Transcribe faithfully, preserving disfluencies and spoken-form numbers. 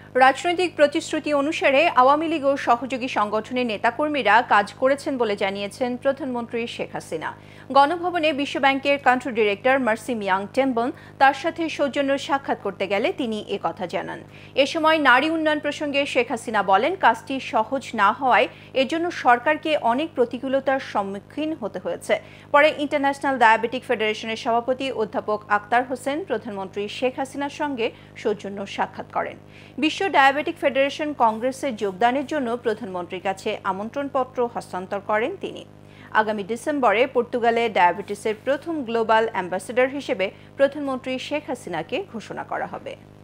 রাজনৈতিক প্রতিশ্রুতি অনুসারে আওয়ামী লীগ ও সহযোগী সংগঠনের নেতাকর্মীরা কাজ করেছেন বলে জানিয়েছেন প্রধানমন্ত্রী শেখ হাসিনা। গণভবনে বিশ্বব্যাংকের country director Mercy Miang Tembon তার সাথে সৌজন্য সাক্ষাৎ করতে গেলে তিনি একথা জানান। এ সময় নারী উন্নয়ন প্রসঙ্গে শেখ হাসিনা বলেন, কাজটি সহজ না হওয়ায় এজন্য সরকারকে অনেক প্রতিকূলতার সম্মুখীন হতে হয়েছে। পরে ইন্টারন্যাশনাল ডায়াবেটিক ফেডারেশনের সভাপতি অধ্যাপক আক্তার হোসেন প্রধানমন্ত্রী শেখ হাসিনার সঙ্গে সৌজন্য সাক্ষাৎ করেন। বিশ্ব ডায়াবেটিক ফেডারেশন কংগ্রেসে যোগদানের জন্য প্রধানমন্ত্রীর কাছে আমন্ত্রণপত্র হস্তান্তর করেন তিনি। আগামী ডিসেম্বরে পর্তুগালে ডায়াবেটিসের প্রথম গ্লোবাল অ্যাম্বাসেডর হিসেবে প্রধানমন্ত্রী শেখ হাসিনাকে ঘোষণা করা হবে।